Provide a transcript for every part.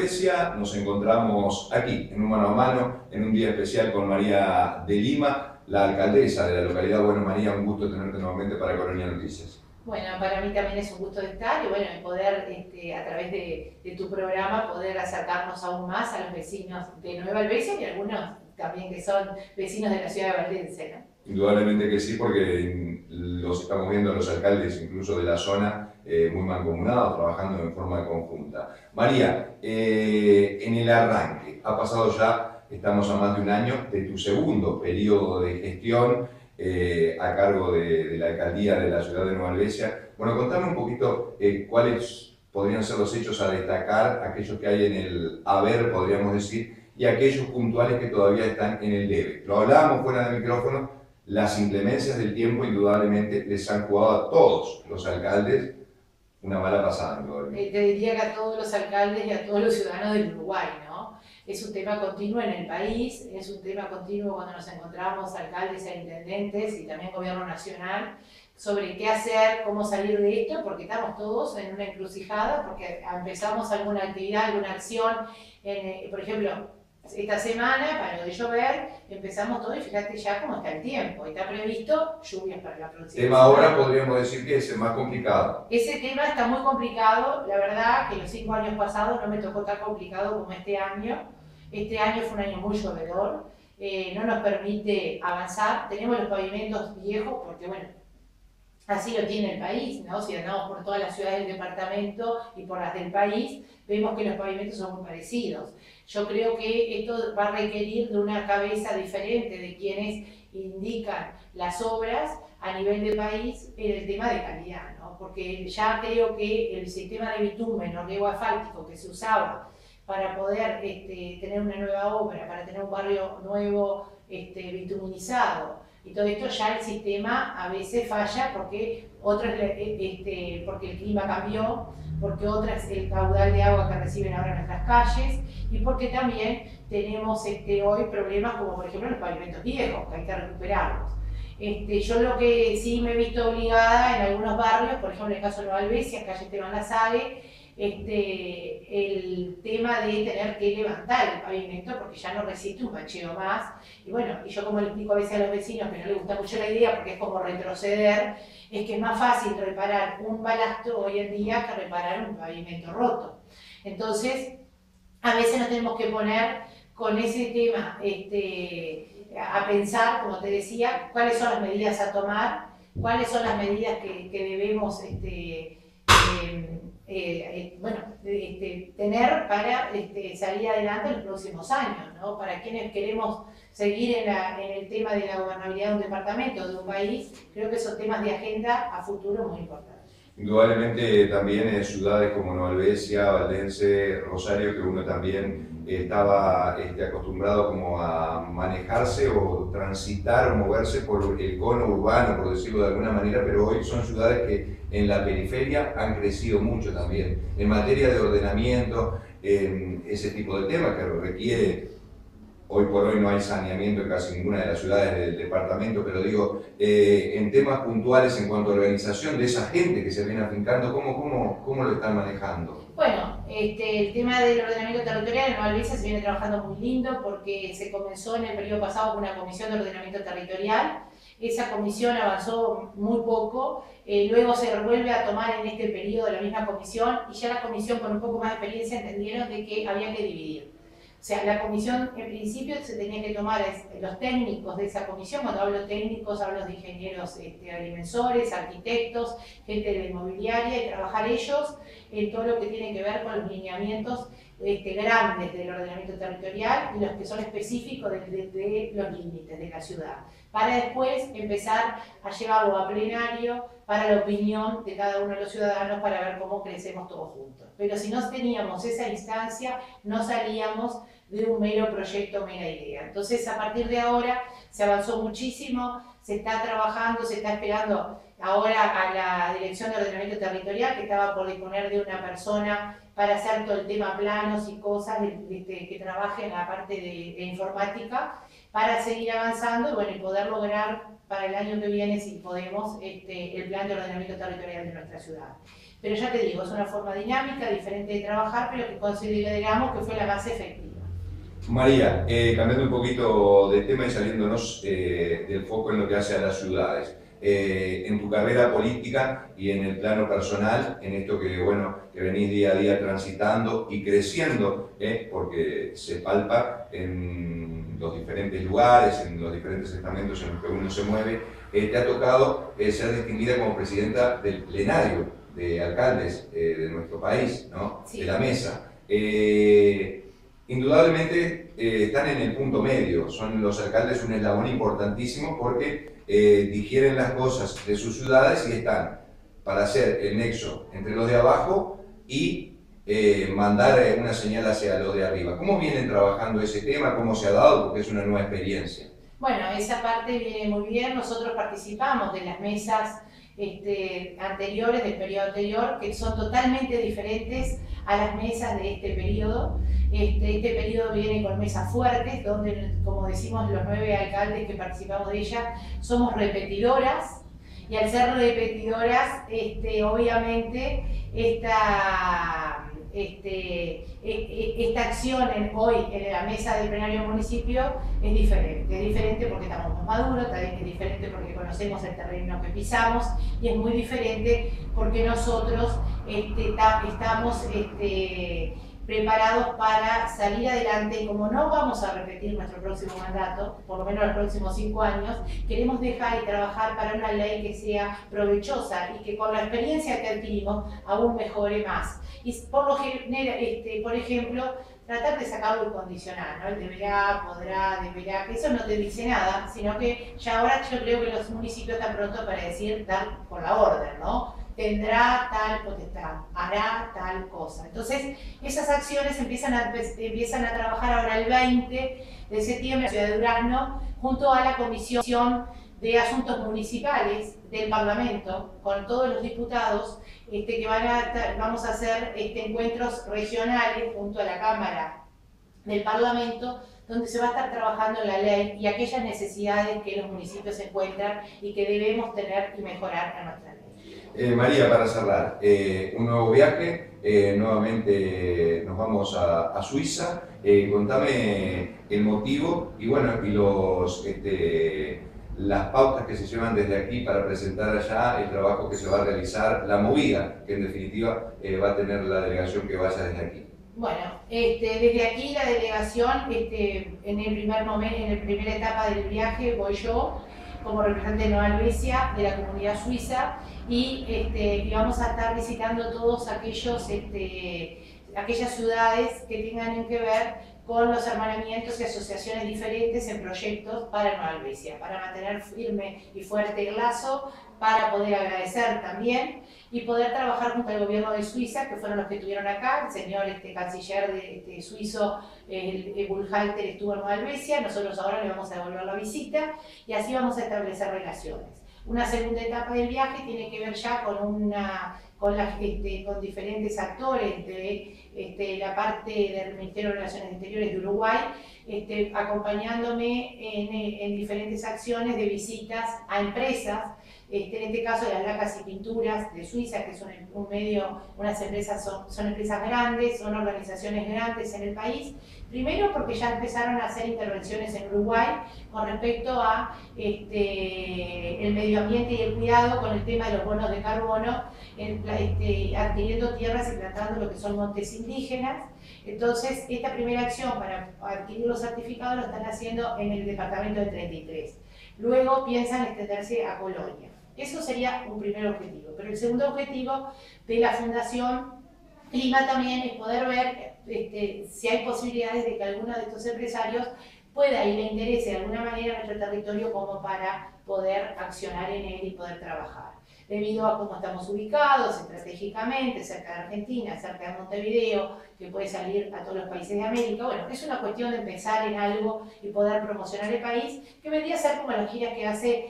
Helvecia. Nos encontramos aquí, en un mano a mano, en un día especial con María de Lima, la alcaldesa de la localidad. Bueno, María, un gusto tenerte nuevamente para Colonia Noticias. Bueno, para mí también es un gusto estar y bueno, poder a través de tu programa poder acercarnos aún más a los vecinos de Nueva Helvecia y algunos también que son vecinos de la ciudad de Valdense, ¿no? Indudablemente que sí, porque los estamos viendo a los alcaldes incluso de la zona muy mancomunados, trabajando en forma conjunta. María, en el arranque, ha pasado ya, estamos a más de un año de tu segundo periodo de gestión a cargo de la alcaldía de la ciudad de Nueva Helvecia. Bueno, contame un poquito cuáles podrían ser los hechos a destacar, aquellos que hay en el haber, podríamos decir, y aquellos puntuales que todavía están en el debe. Lo hablábamos fuera de micrófono. Las inclemencias del tiempo indudablemente les han jugado a todos los alcaldes una mala pasada. Te diría que a todos los alcaldes y a todos los ciudadanos del Uruguay, ¿no? Es un tema continuo en el país, es un tema continuo cuando nos encontramos alcaldes e intendentes y también gobierno nacional sobre qué hacer, cómo salir de esto, porque estamos todos en una encrucijada, porque empezamos alguna actividad, alguna acción, por ejemplo, esta semana paró de llover, empezamos todo y fíjate ya cómo está el tiempo. Está previsto lluvias para la próxima tema semana. Ahora podríamos decir que es el más complicado. Ese tema está muy complicado. La verdad que los 5 años pasados no me tocó tan complicado como este año. Este año fue un año muy llovedor. No nos permite avanzar. Tenemos los pavimentos viejos porque, bueno, así lo tiene el país, ¿no? Si andamos por todas las ciudades del departamento y por las del país, vemos que los pavimentos son muy parecidos. Yo creo que esto va a requerir de una cabeza diferente de quienes indican las obras a nivel de país en el tema de calidad, ¿no? Porque ya creo que el sistema de bitumen o riego asfáltico que se usaba para poder tener una nueva obra, para tener un barrio nuevo bituminizado, y todo esto ya el sistema a veces falla porque porque el clima cambió, porque otras el caudal de agua que reciben ahora nuestras calles y porque también tenemos hoy problemas como por ejemplo los pavimentos viejos, que hay que recuperarlos. Yo lo que sí me he visto obligada en algunos barrios, por ejemplo en el caso de Nueva Helvecia, calle Esteban Lasague, el tema de tener que levantar el pavimento porque ya no resiste un bacheo más. Y bueno, y yo como le explico a veces a los vecinos que no les gusta mucho la idea porque es como retroceder, es que es más fácil reparar un balastro hoy en día que reparar un pavimento roto. Entonces, a veces nos tenemos que poner con ese tema a pensar, como te decía, cuáles son las medidas a tomar, cuáles son las medidas que debemos tener para salir adelante en los próximos años, ¿no? Para quienes queremos seguir en el tema de la gobernabilidad de un departamento, de un país, creo que son temas de agenda a futuro muy importantes. Indudablemente también en ciudades como Nueva Helvecia, Valdense, Rosario, que uno también estaba acostumbrado como a manejarse o transitar o moverse por el cono urbano, por decirlo de alguna manera, pero hoy son ciudades que en la periferia han crecido mucho también. En materia de ordenamiento, ese tipo de temas que requiere. Hoy por hoy no hay saneamiento en casi ninguna de las ciudades del departamento, pero digo, en temas puntuales en cuanto a organización de esa gente que se viene afincando, ¿cómo lo están manejando? Bueno, el tema del ordenamiento territorial en Nueva Helvecia se viene trabajando muy lindo porque se comenzó en el periodo pasado con una comisión de ordenamiento territorial. Esa comisión avanzó muy poco, luego se vuelve a tomar en este periodo la misma comisión y ya la comisión con un poco más de experiencia entendieron de que había que dividir. O sea, la comisión en principio se tenía que tomar los técnicos de esa comisión, cuando hablo técnicos hablo de ingenieros agrimensores, arquitectos, gente de la inmobiliaria, y trabajar ellos en todo lo que tiene que ver con los lineamientos grandes del ordenamiento territorial y los que son específicos de los límites de la ciudad, para después empezar a llevarlo a plenario para la opinión de cada uno de los ciudadanos para ver cómo crecemos todos juntos. Pero si no teníamos esa instancia, no salíamos de un mero proyecto, mera idea. Entonces, a partir de ahora se avanzó muchísimo, se está trabajando, se está esperando ahora a la Dirección de Ordenamiento Territorial, que estaba por disponer de una persona para hacer todo el tema planos y cosas que trabaje en la parte de informática, para seguir avanzando y, bueno, y poder lograr para el año que viene, si podemos, el plan de ordenamiento territorial de nuestra ciudad. Pero ya te digo, es una forma dinámica, diferente de trabajar, pero que consideramos que fue la más efectiva. María, cambiando un poquito de tema y saliéndonos del foco en lo que hace a las ciudades. En tu carrera política y en el plano personal, en esto que, bueno, que venís día a día transitando y creciendo, porque se palpa en los diferentes lugares, en los diferentes estamentos en los que uno se mueve, te ha tocado ser distinguida como presidenta del plenario de alcaldes de nuestro país, ¿no? Sí. De la mesa. Indudablemente están en el punto medio, son los alcaldes un eslabón importantísimo porque digieren las cosas de sus ciudades y están para hacer el nexo entre los de abajo y mandar una señal hacia los de arriba. ¿Cómo vienen trabajando ese tema? ¿Cómo se ha dado? Porque es una nueva experiencia. Bueno, esa parte viene muy bien. Nosotros participamos de las mesas anteriores, del periodo anterior, que son totalmente diferentes a las mesas de este periodo. Este periodo viene con mesas fuertes, donde, como decimos, los 9 alcaldes que participamos de ella somos repetidoras, y al ser repetidoras, obviamente, esta acción hoy en la mesa del plenario municipio es diferente porque estamos más maduros, también es diferente porque conocemos el terreno que pisamos, y es muy diferente porque nosotros estamos preparados para salir adelante. Como no vamos a repetir nuestro próximo mandato, por lo menos los próximos 5 años, queremos dejar y trabajar para una ley que sea provechosa y que con la experiencia que adquirimos aún mejore más. Y por ejemplo, tratar de sacarlo incondicional, ¿no? El deberá, podrá, deberá, que eso no te dice nada, sino que ya ahora yo creo que los municipios están prontos para decir, dar por la orden, ¿no? Tendrá tal potestad, hará tal cosa. Entonces, esas acciones empiezan a trabajar ahora el 20 de septiembre en la ciudad de Durazno, junto a la Comisión de Asuntos Municipales del Parlamento, con todos los diputados, que vamos a hacer encuentros regionales junto a la Cámara del Parlamento, donde se va a estar trabajando en la ley y aquellas necesidades que los municipios encuentran y que debemos tener y mejorar en nuestra ley. María, para cerrar, un nuevo viaje, nuevamente nos vamos a Suiza. Contame el motivo y, bueno, y las pautas que se llevan desde aquí para presentar allá el trabajo que se va a realizar, la movida que en definitiva va a tener la delegación que vaya desde aquí. Bueno, desde aquí la delegación, en la primera etapa del viaje voy yo como representante de Nueva Helvecia, de la comunidad suiza, y vamos a estar visitando todos aquellas ciudades que tengan que ver con los hermanamientos y asociaciones diferentes en proyectos para Nueva Helvecia, para mantener firme y fuerte el lazo, para poder agradecer también y poder trabajar junto al gobierno de Suiza, que fueron los que estuvieron acá. El señor canciller suizo, el Bullhalter, estuvo en Nueva Helvecia. Nosotros ahora le vamos a devolver la visita y así vamos a establecer relaciones. Una segunda etapa del viaje tiene que ver ya con diferentes actores de la parte del Ministerio de Relaciones Exteriores de Uruguay, acompañándome en diferentes acciones de visitas a empresas, en este caso las lacas y pinturas de Suiza, que son unas empresas, son empresas grandes, son organizaciones grandes en el país. Primero porque ya empezaron a hacer intervenciones en Uruguay con respecto a el medio ambiente y el cuidado con el tema de los bonos de carbono, adquiriendo tierras y plantando lo que son montes indígenas. Entonces, esta primera acción para adquirir los certificados lo están haciendo en el departamento de 33. Luego piensan extenderse a Colonia. Eso sería un primer objetivo. Pero el segundo objetivo de la Fundación Clima también es poder ver si hay posibilidades de que alguno de estos empresarios pueda y le interese de alguna manera nuestro territorio como para poder accionar en él y poder trabajar. Debido a cómo estamos ubicados estratégicamente, cerca de Argentina, cerca de Montevideo, que puede salir a todos los países de América, bueno, es una cuestión de empezar en algo y poder promocionar el país, que vendría a ser como las giras que hace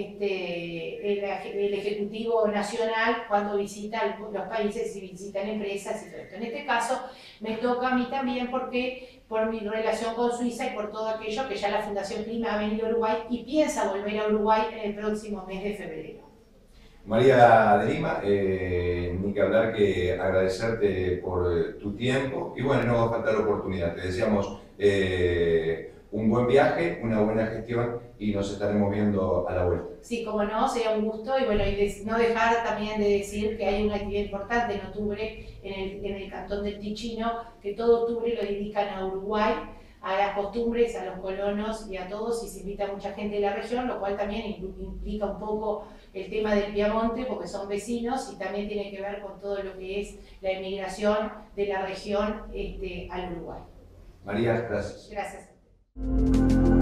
el Ejecutivo Nacional cuando visita los países y visitan empresas y todo esto. En este caso me toca a mí también porque por mi relación con Suiza y por todo aquello que ya la Fundación Clima ha venido a Uruguay y piensa volver a Uruguay en el próximo mes de febrero. María de Lima, ni que hablar que agradecerte por tu tiempo y bueno, no va a faltar oportunidad. Te deseamos un buen viaje, una buena gestión y nos estaremos viendo a la vuelta. Sí, como no, sería un gusto y bueno, y no dejar también de decir que hay una actividad importante en octubre en el cantón del Ticino, que todo octubre lo dedican a Uruguay, a las costumbres, a los colonos y a todos, y se invita a mucha gente de la región, lo cual también implica un poco el tema del Piamonte, porque son vecinos y también tiene que ver con todo lo que es la emigración de la región al Uruguay. María, gracias. Gracias.